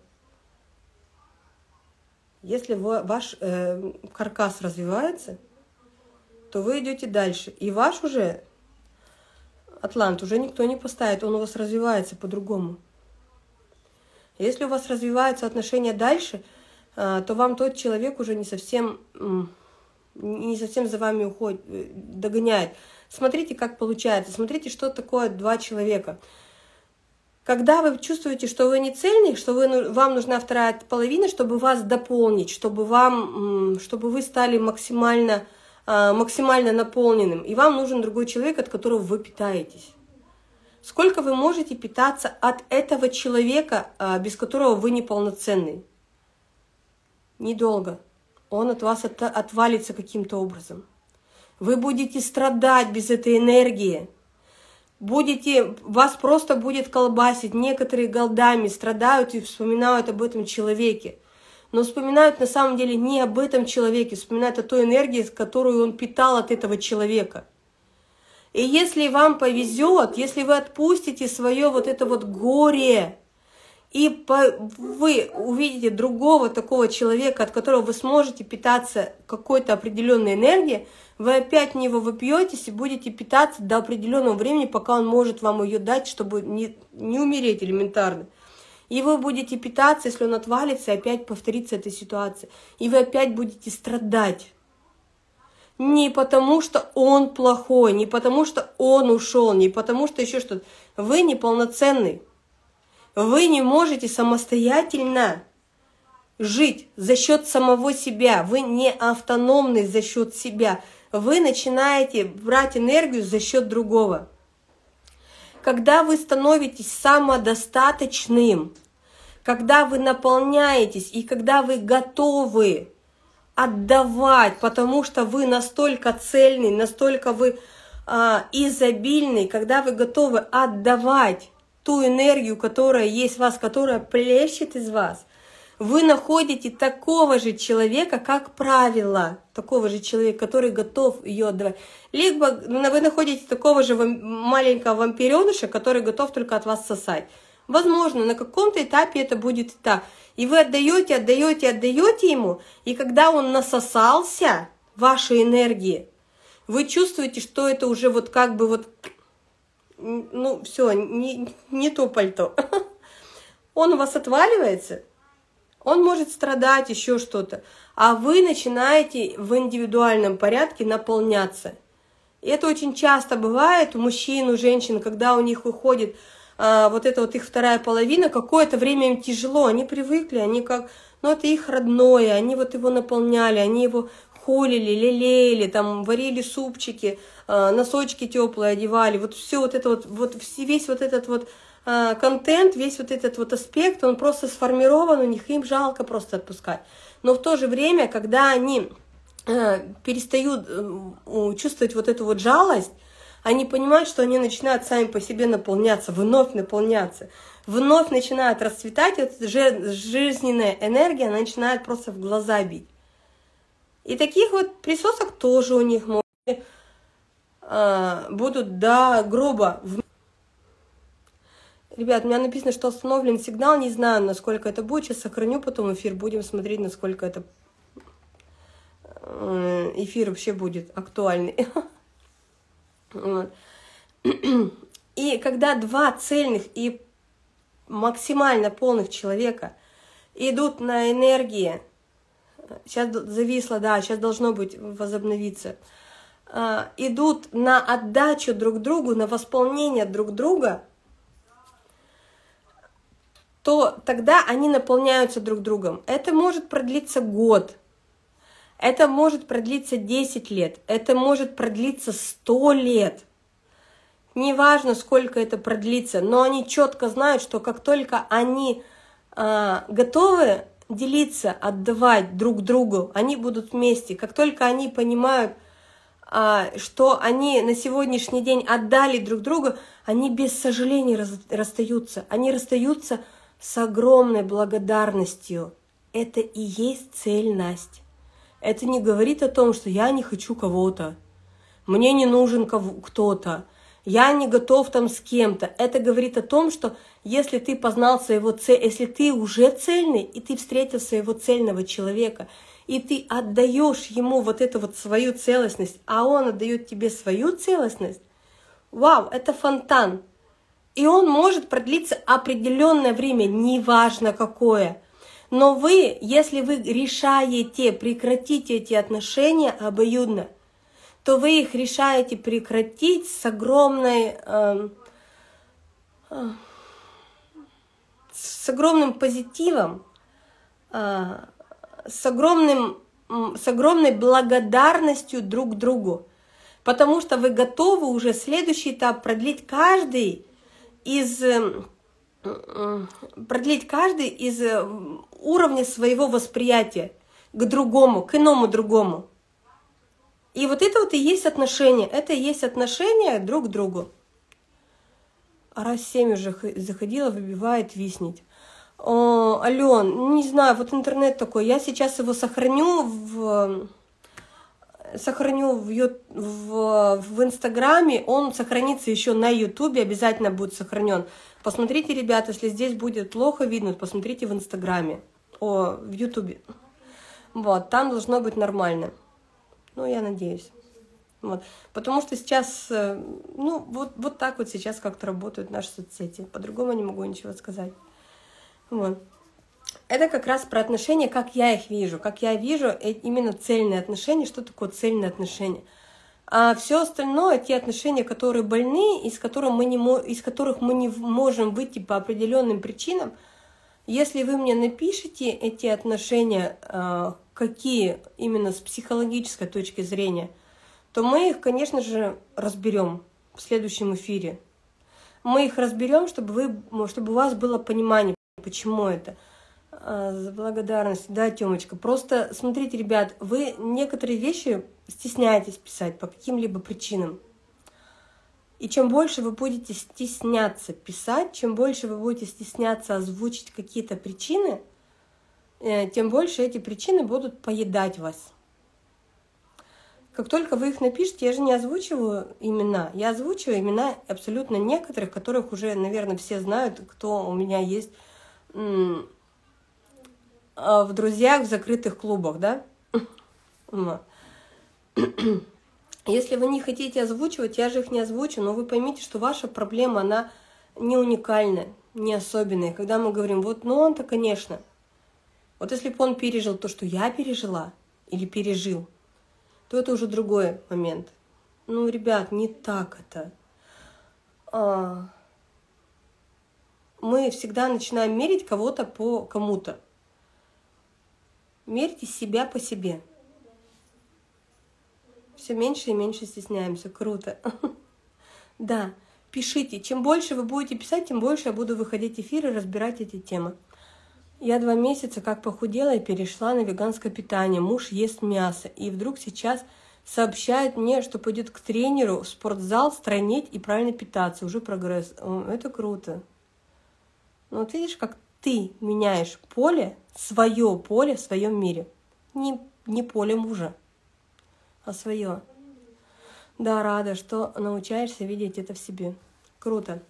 Если ваш каркас развивается, то вы идете дальше. И ваш уже атлант уже никто не поставит, он у вас развивается по-другому. Если у вас развиваются отношения дальше, то вам тот человек уже не совсем, не совсем за вами уходит, догоняет. Смотрите, как получается. Смотрите, что такое два человека. Когда вы чувствуете, что вы не цельный, что вы, вам нужна вторая половина, чтобы вас дополнить, чтобы, вам, чтобы вы стали максимально... максимально наполненным, и вам нужен другой человек, от которого вы питаетесь. Сколько вы можете питаться от этого человека, без которого вы неполноценный? Недолго. Он от вас от, отвалится каким-то образом. Вы будете страдать без этой энергии. Будете, вас просто будет колбасить. Некоторые годами страдают и вспоминают об этом человеке. Но вспоминают на самом деле не об этом человеке, вспоминают о той энергии, которую он питал от этого человека. И если вам повезет, если вы отпустите свое вот это вот горе, и вы увидите другого такого человека, от которого вы сможете питаться какой-то определенной энергией, вы опять в него вопьетесь и будете питаться до определенного времени, пока он может вам ее дать, чтобы не, не умереть элементарно. И вы будете питаться, если он отвалится, и опять повторится эта ситуация. И вы опять будете страдать. Не потому, что он плохой, не потому, что он ушел, не потому, что еще что-то. Вы неполноценный. Вы не можете самостоятельно жить за счет самого себя. Вы не автономный за счет себя. Вы начинаете брать энергию за счет другого. Когда вы становитесь самодостаточным, когда вы наполняетесь и когда вы готовы отдавать, потому что вы настолько цельный, настолько вы а, изобильный, когда вы готовы отдавать ту энергию, которая есть в вас, которая плещет из вас, вы находите такого же человека, как правило, такого же человека, который готов ее отдавать. Либо вы находите такого же маленького вампиреныша, который готов только от вас сосать. Возможно, на каком-то этапе это будет так. И вы отдаете, отдаете, отдаете ему, и когда он насосался вашей энергии, вы чувствуете, что это уже вот как бы вот, ну все, не, не то пальто. Он у вас отваливается. Он может страдать, еще что-то. А вы начинаете в индивидуальном порядке наполняться. И это очень часто бывает у мужчин, у женщин, когда у них выходит а, вот эта вот их вторая половина, какое-то время им тяжело, они привыкли, они как, ну это их родное, они вот его наполняли, они его холили, лелеяли, там варили супчики, а, носочки теплые одевали, вот все вот это вот, вот весь вот этот вот контент, весь вот этот вот аспект, он просто сформирован у них, им жалко просто отпускать. Но в то же время, когда они э, перестают э, чувствовать вот эту вот жалость, они понимают, что они начинают сами по себе наполняться, вновь наполняться, вновь начинают расцветать, и вот жизненная энергия, она начинает просто в глаза бить. И таких вот присосок тоже у них может, э, будут до гроба. Ребят, у меня написано, что остановлен сигнал, не знаю, насколько это будет. Сейчас сохраню потом эфир, будем смотреть, насколько это эфир вообще будет актуальный. И когда два цельных и максимально полных человека идут на энергии, сейчас зависло, да, сейчас должно быть возобновиться, идут на отдачу друг другу, на восполнение друг друга, то тогда они наполняются друг другом. Это может продлиться год, это может продлиться десять лет, это может продлиться сто лет. Неважно, сколько это продлится, но они четко знают, что как только они э, готовы делиться, отдавать друг другу, они будут вместе. Как только они понимают, э, что они на сегодняшний день отдали друг другу, они без сожаления раз, расстаются. Они расстаются с огромной благодарностью. Это и есть цельность. Это не говорит о том, что я не хочу кого-то, мне не нужен кто-то, я не готов там с кем-то. Это говорит о том, что если ты познал своего цель, если ты уже цельный, и ты встретил своего цельного человека, и ты отдаешь ему вот эту вот свою целостность, а он отдает тебе свою целостность, вау, это фонтан. И он может продлиться определенное время, неважно какое. Но вы, если вы решаете прекратить эти отношения обоюдно, то вы их решаете прекратить с огромной, э, э, с огромным позитивом, э, с, огромным, с огромной благодарностью друг к другу. Потому что вы готовы уже следующий этап продлить каждый из, продлить каждый из уровня своего восприятия к другому, к иному другому. И вот это вот и есть отношения. Это и есть отношения друг к другу. А раз семь уже заходила, выбивает, виснет. О, Ален, не знаю, вот интернет такой. Я сейчас его сохраню в... Сохраню в, в, в Инстаграме, он сохранится еще на Ютубе, обязательно будет сохранен. Посмотрите, ребята, если здесь будет плохо видно, посмотрите в Инстаграме, о, в Ютубе. Вот, там должно быть нормально. Ну, я надеюсь. Вот. Потому что сейчас, ну, вот, вот так вот сейчас как-то работают наши соцсети. По-другому не могу ничего сказать. Вот. Это как раз про отношения, как я их вижу. Как я вижу именно цельные отношения. Что такое цельные отношения? А все остальное, те отношения, которые больны, из которых мы не, из которых мы не можем выйти по определенным причинам, если вы мне напишите эти отношения, какие именно с психологической точки зрения, то мы их, конечно же, разберем в следующем эфире. Мы их разберем, чтобы, вы, чтобы у вас было понимание, почему это. За благодарность. Да, Тёмочка. Просто смотрите, ребят, вы некоторые вещи стесняетесь писать по каким-либо причинам. И чем больше вы будете стесняться писать, чем больше вы будете стесняться озвучить какие-то причины, тем больше эти причины будут поедать вас. Как только вы их напишете, я же не озвучиваю имена, я озвучиваю имена абсолютно некоторых, которых уже, наверное, все знают, кто у меня есть в друзьях, в закрытых клубах, да? Если вы не хотите озвучивать, я же их не озвучу, но вы поймите, что ваша проблема, она не уникальная, не особенная. Когда мы говорим, вот, ну он-то, конечно. Вот если бы он пережил то, что я пережила, или пережил, то это уже другой момент. Ну, ребят, не так это. А... Мы всегда начинаем мерить кого-то по кому-то. Мерьте себя по себе. Все меньше и меньше стесняемся. Круто. Да, пишите. Чем больше вы будете писать, тем больше я буду выходить в эфир и разбирать эти темы. Я два месяца как похудела и перешла на веганское питание. Муж ест мясо. И вдруг сейчас сообщает мне, что пойдет к тренеру в спортзал, стройнеть и правильно питаться. Уже прогресс. Это круто. Ну вот видишь, как ты меняешь поле, свое поле в своем мире. Не, не поле мужа, а свое. Да, рада, что научаешься видеть это в себе. Круто.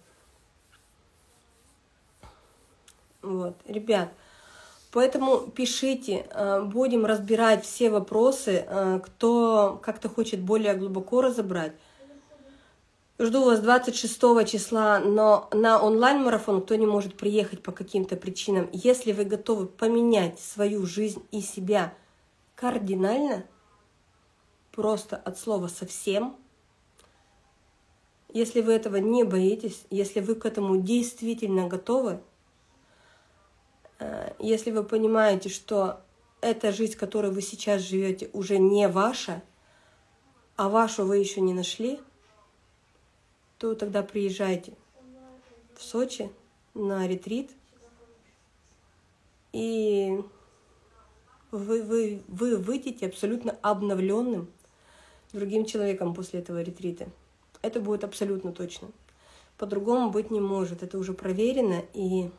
Вот, ребят, поэтому пишите, будем разбирать все вопросы, кто как-то хочет более глубоко разобрать. Жду вас двадцать шестого числа, но на онлайн-марафон, кто не может приехать по каким-то причинам. Если вы готовы поменять свою жизнь и себя кардинально, просто от слова совсем, если вы этого не боитесь, если вы к этому действительно готовы, если вы понимаете, что эта жизнь, которой вы сейчас живете, уже не ваша, а вашу вы еще не нашли, то тогда приезжайте в Сочи на ретрит, и вы, вы, вы выйдете абсолютно обновленным другим человеком после этого ретрита. Это будет абсолютно точно. По-другому быть не может. Это уже проверено, и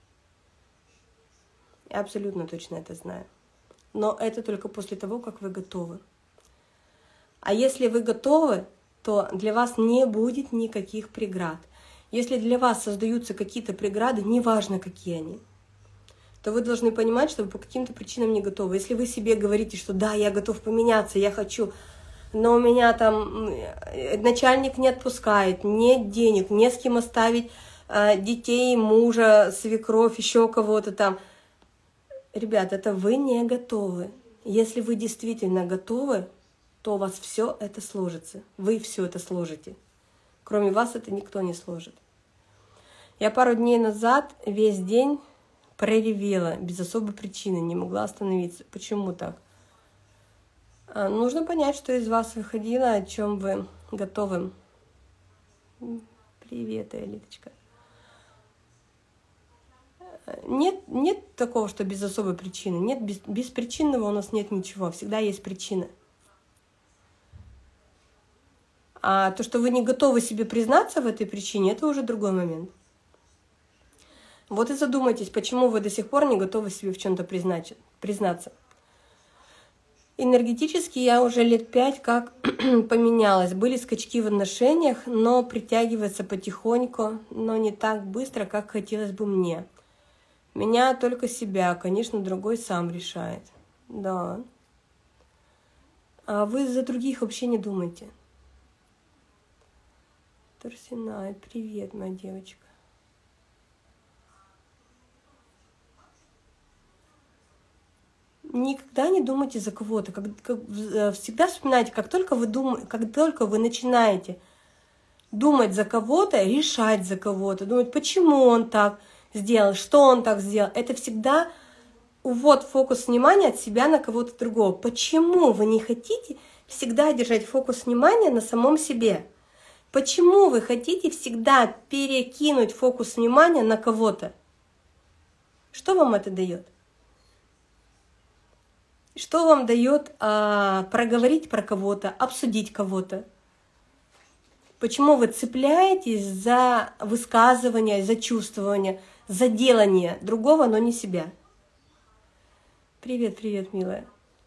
я абсолютно точно это знаю. Но это только после того, как вы готовы. А если вы готовы, то для вас не будет никаких преград. Если для вас создаются какие-то преграды, неважно, какие они, то вы должны понимать, что вы по каким-то причинам не готовы. Если вы себе говорите, что да, я готов поменяться, я хочу, но у меня там начальник не отпускает, нет денег, не с кем оставить детей, мужа, свекровь, еще кого-то там. Ребят, это вы не готовы. Если вы действительно готовы, то у вас все это сложится. Вы все это сложите. Кроме вас это никто не сложит. Я пару дней назад весь день проревела без особой причины, не могла остановиться. Почему так? А, нужно понять, что из вас выходило, о чем вы готовы. Привет, Элиточка. Нет, нет такого, что без особой причины. Нет, без, без причинного у нас нет ничего. Всегда есть причина. А то, что вы не готовы себе признаться в этой причине, это уже другой момент. Вот и задумайтесь, почему вы до сих пор не готовы себе в чем-то признаться. Энергетически я уже лет пять как поменялась. Были скачки в отношениях, но притягивается потихоньку, но не так быстро, как хотелось бы мне. Меня только себя, конечно, другой сам решает. Да. А вы за других вообще не думайте. Торсинай, привет, моя девочка. никогда не думайте за кого-то. Как, как, всегда вспоминайте, как только вы думаете, как только вы начинаете думать за кого-то, решать за кого-то, думать, почему он так сделал, что он так сделал, это всегда увод фокус внимания от себя на кого-то другого. Почему вы не хотите всегда держать фокус внимания на самом себе? Почему вы хотите всегда перекинуть фокус внимания на кого-то? Что вам это дает? Что вам дает а, проговорить про кого-то, обсудить кого-то? Почему вы цепляетесь за высказывание, за чувствование, за делание другого, но не себя? Привет, привет, милая.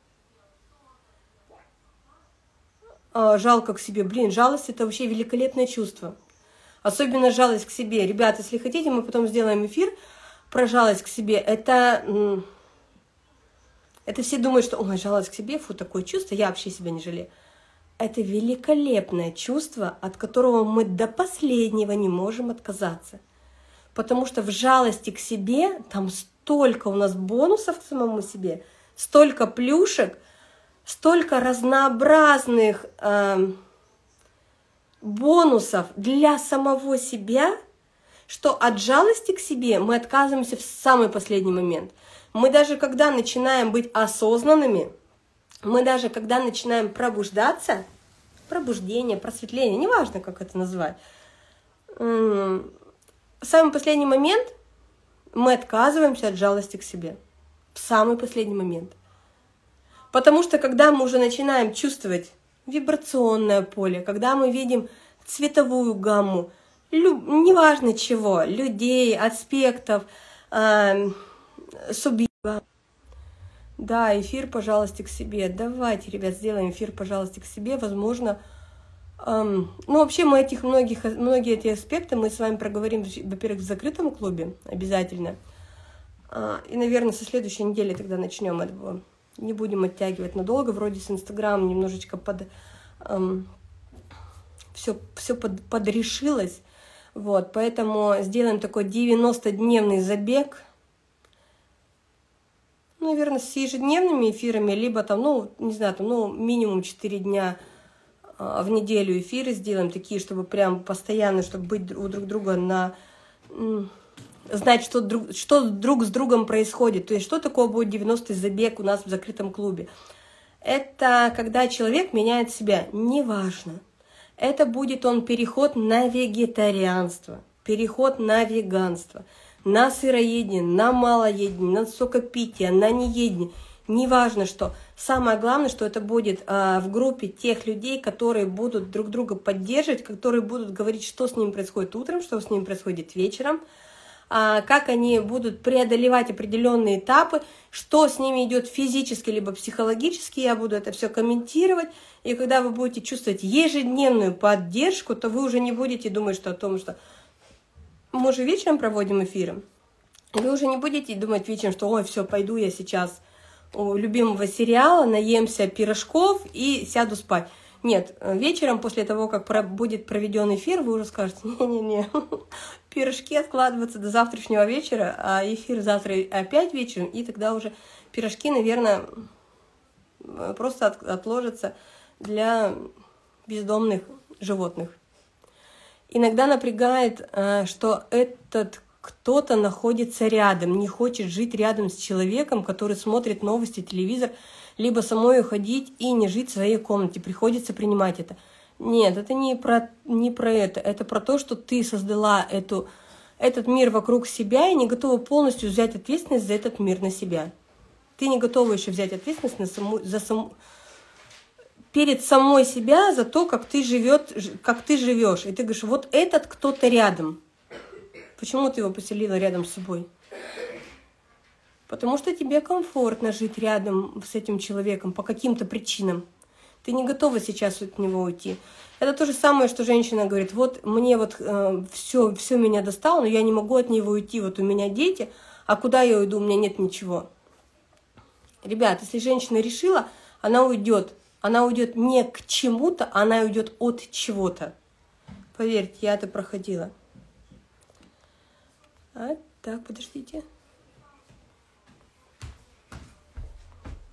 А, жалко к себе. Блин, жалость — это вообще великолепное чувство. Особенно жалость к себе. Ребята, если хотите, мы потом сделаем эфир про жалость к себе. Это... Это все думают, что ой, жалость к себе, фу, такое чувство, я вообще себя не жалею. Это великолепное чувство, от которого мы до последнего не можем отказаться. Потому что в жалости к себе там столько у нас бонусов к самому себе, столько плюшек, столько разнообразных э, бонусов для самого себя, что от жалости к себе мы отказываемся в самый последний момент. Мы даже когда начинаем быть осознанными, мы даже когда начинаем пробуждаться, пробуждение, просветление, неважно, как это назвать, в самый последний момент мы отказываемся от жалости к себе. В самый последний момент. Потому что когда мы уже начинаем чувствовать вибрационное поле, когда мы видим цветовую гамму, лю- неважно чего, людей, аспектов, э- субъекта. Да, эфир по жалости к себе. Давайте, ребят, сделаем эфир по жалости к себе. Возможно, эм, ну вообще мы этих многих, многие эти аспекты мы с вами проговорим, во-первых, в закрытом клубе обязательно. А, и, наверное, со следующей недели тогда начнем этого. Не будем оттягивать надолго. Вроде с Инстаграм немножечко под, эм, все, все под, подрешилось. Вот, поэтому сделаем такой девяностодневный забег. Наверное, с ежедневными эфирами, либо там, ну, не знаю, там, ну, минимум четыре дня а, в неделю эфиры сделаем, такие, чтобы прям постоянно, чтобы быть у друг друга на... знать, что друг, что друг с другом происходит. То есть, что такое будет девяностый забег у нас в закрытом клубе? Это когда человек меняет себя, неважно. Это будет он переход на вегетарианство, переход на веганство, на сыроедение, на малоедение, на сокопитие, на неедение. Неважно что. Самое главное, что это будет а, в группе тех людей, которые будут друг друга поддерживать, которые будут говорить, что с ними происходит утром, что с ними происходит вечером, а, как они будут преодолевать определенные этапы, что с ними идет физически либо психологически. Я буду это все комментировать. И когда вы будете чувствовать ежедневную поддержку, то вы уже не будете думать что о том, что мы же вечером проводим эфиры. Вы уже не будете думать вечером, что ой, все, пойду я сейчас у любимого сериала, наемся пирожков и сяду спать. Нет, вечером после того, как будет проведен эфир, вы уже скажете, не-не-не, пирожки откладываются до завтрашнего вечера, а эфир завтра опять вечером, и тогда уже пирожки, наверное, просто от, отложатся для бездомных животных. Иногда напрягает, что этот кто-то находится рядом, не хочет жить рядом с человеком, который смотрит новости, телевизор, либо самой уходить и не жить в своей комнате. Приходится принимать это. Нет, это не про, не про это. Это про то, что ты создала эту, этот мир вокруг себя и не готова полностью взять ответственность за этот мир на себя. Ты не готова еще взять ответственность на саму, за саму... перед самой себя за то, как ты, живет, как ты живешь. И ты говоришь, вот этот кто-то рядом. Почему ты его поселила рядом с собой? Потому что тебе комфортно жить рядом с этим человеком по каким-то причинам. Ты не готова сейчас от него уйти. Это то же самое, что женщина говорит, вот мне вот э, все, все меня достало, но я не могу от него уйти. Вот у меня дети, а куда я уйду? У меня нет ничего. Ребят, если женщина решила, она уйдет. Она уйдет не к чему-то, она уйдет от чего-то. Поверьте, я это проходила. А, так, подождите.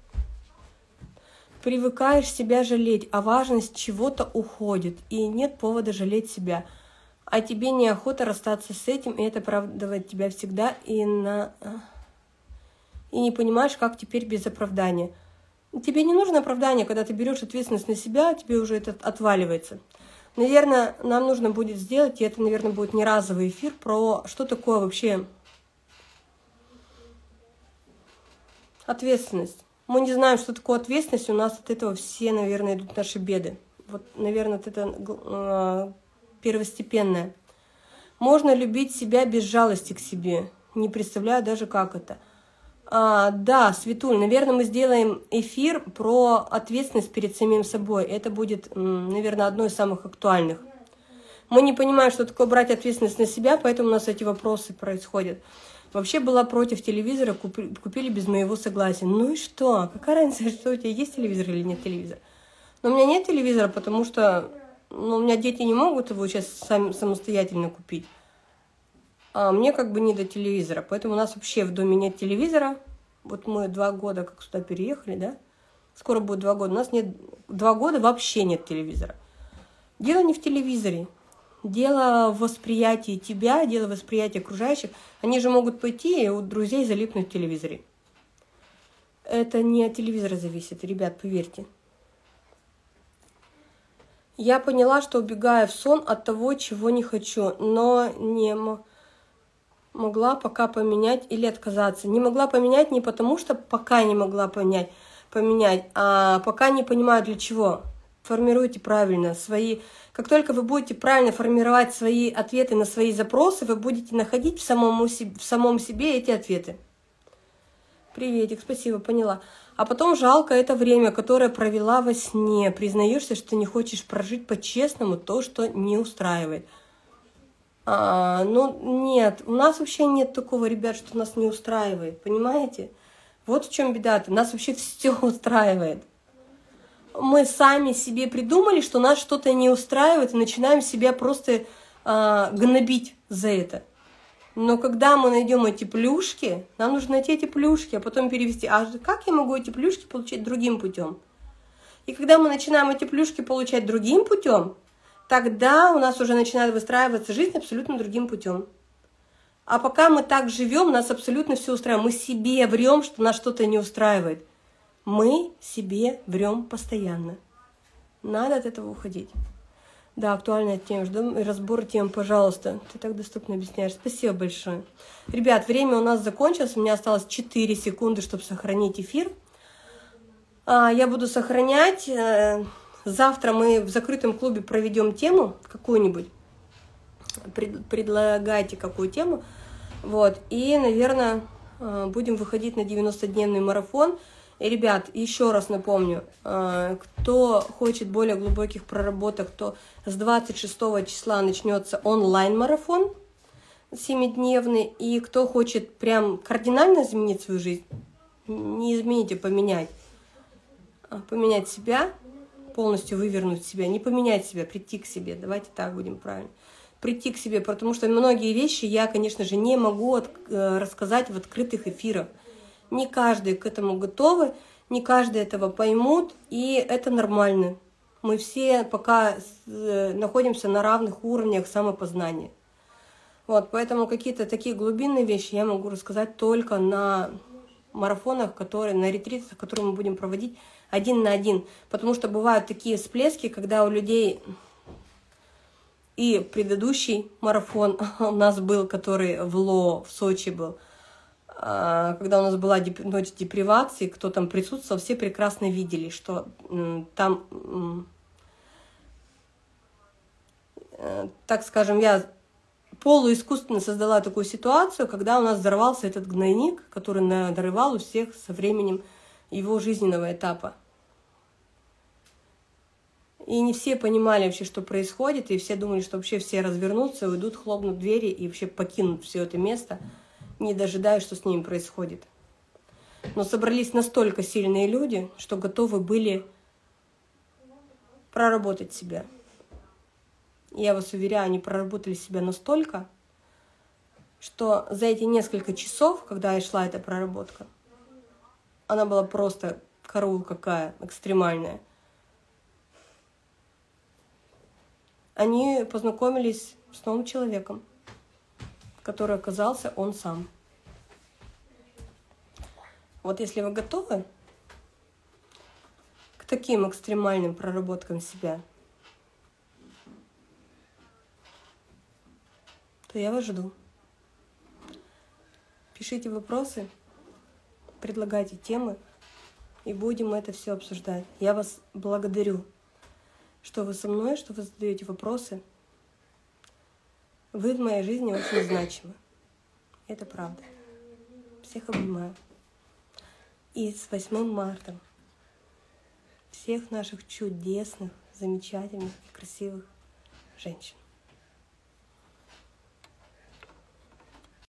привыкаешь себя жалеть, а важность чего-то уходит, и нет повода жалеть себя. А тебе неохота расстаться с этим, и это оправдывает тебя всегда, и, на... и не понимаешь, как теперь без оправдания. Тебе не нужно оправдание, когда ты берешь ответственность на себя, тебе уже это отваливается. Наверное, нам нужно будет сделать, и это, наверное, будет не разовый эфир, про что такое вообще ответственность. Мы не знаем, что такое ответственность, у нас от этого все, наверное, идут наши беды. Вот, наверное, вот это э, первостепенное. Можно любить себя без жалости к себе. Не представляю даже, как это. А, да, Светуль, наверное, мы сделаем эфир про ответственность перед самим собой. Это будет, наверное, одно из самых актуальных. Мы не понимаем, что такое брать ответственность на себя, поэтому у нас эти вопросы происходят. Вообще была против телевизора, купили, купили без моего согласия. Ну и что? Какая разница, что у тебя есть телевизор или нет телевизора? Но у меня нет телевизора, потому что ну, у меня дети не могут его сейчас сами, самостоятельно купить. А мне как бы не до телевизора. Поэтому у нас вообще в доме нет телевизора. Вот мы два года как сюда переехали, да? Скоро будет два года. У нас нет два года вообще нет телевизора. Дело не в телевизоре. Дело в восприятии тебя, дело в восприятии окружающих. Они же могут пойти и у друзей залипнуть в телевизоре. Это не от телевизора зависит, ребят, поверьте. Я поняла, что убегаю в сон от того, чего не хочу, но не могла пока поменять или отказаться. Не могла поменять не потому, что пока не могла понять, поменять, а пока не понимаю для чего. Формируйте правильно свои... Как только вы будете правильно формировать свои ответы на свои запросы, вы будете находить в самом, в самом себе эти ответы. Приветик, спасибо, поняла. А потом жалко это время, которое провела во сне. Признаешься, что не хочешь прожить по-честному то, что не устраивает. А, ну, нет, у нас вообще нет такого, ребят, что нас не устраивает, понимаете? Вот в чем беда-то, нас вообще все устраивает. Мы сами себе придумали, что нас что-то не устраивает, и начинаем себя просто а, гнобить за это. Но когда мы найдем эти плюшки, нам нужно найти эти плюшки, а потом перевести. А как я могу эти плюшки получить другим путем? И когда мы начинаем эти плюшки получать другим путем, тогда у нас уже начинает выстраиваться жизнь абсолютно другим путем. А пока мы так живем, нас абсолютно все устраивает. Мы себе врем, что нас что-то не устраивает. Мы себе врем постоянно. Надо от этого уходить. Да, актуальная тема. Жду разбор тем, пожалуйста. Ты так доступно объясняешь. Спасибо большое. Ребят, время у нас закончилось. У меня осталось четыре секунды, чтобы сохранить эфир. Я буду сохранять. Завтра мы в закрытом клубе проведем тему какую-нибудь. Предлагайте какую тему. Вот. И, наверное, будем выходить на девяностодневный марафон. И, ребят, еще раз напомню, кто хочет более глубоких проработок, то с двадцать шестого числа начнется онлайн-марафон семидневный. И кто хочет прям кардинально изменить свою жизнь, не изменить, а поменять, поменять себя, полностью вывернуть себя, не поменять себя, прийти к себе, давайте так будем правильно, прийти к себе, потому что многие вещи я, конечно же, не могу от, рассказать в открытых эфирах. Не каждый к этому готовы, не каждый этого поймут, и это нормально. Мы все пока находимся на равных уровнях самопознания. Вот, поэтому какие-то такие глубинные вещи я могу рассказать только на марафонах, которые, на ретритах, которые мы будем проводить один на один. Потому что бывают такие всплески, когда у людей... И предыдущий марафон у нас был, который в Ло, в Сочи был, когда у нас была ночь депривации, кто там присутствовал, все прекрасно видели, что там, так скажем, я полуискусственно создала такую ситуацию, когда у нас взорвался этот гнойник, который надрывал у всех со временем его жизненного этапа. И не все понимали вообще, что происходит, и все думали, что вообще все развернутся, уйдут, хлопнут двери и вообще покинут все это место, не дожидаясь, что с ними происходит. Но собрались настолько сильные люди, что готовы были проработать себя. Я вас уверяю, они проработали себя настолько, что за эти несколько часов, когда я шла эта проработка, она была просто караул какая экстремальная. Они познакомились с новым человеком, который оказался он сам. Вот если вы готовы к таким экстремальным проработкам себя, то я вас жду. Пишите вопросы, предлагайте темы, и будем это все обсуждать. Я вас благодарю, что вы со мной, что вы задаете вопросы. Вы в моей жизни очень значимы. Это правда. Всех обнимаю. И с восьмым марта всех наших чудесных, замечательных, красивых женщин.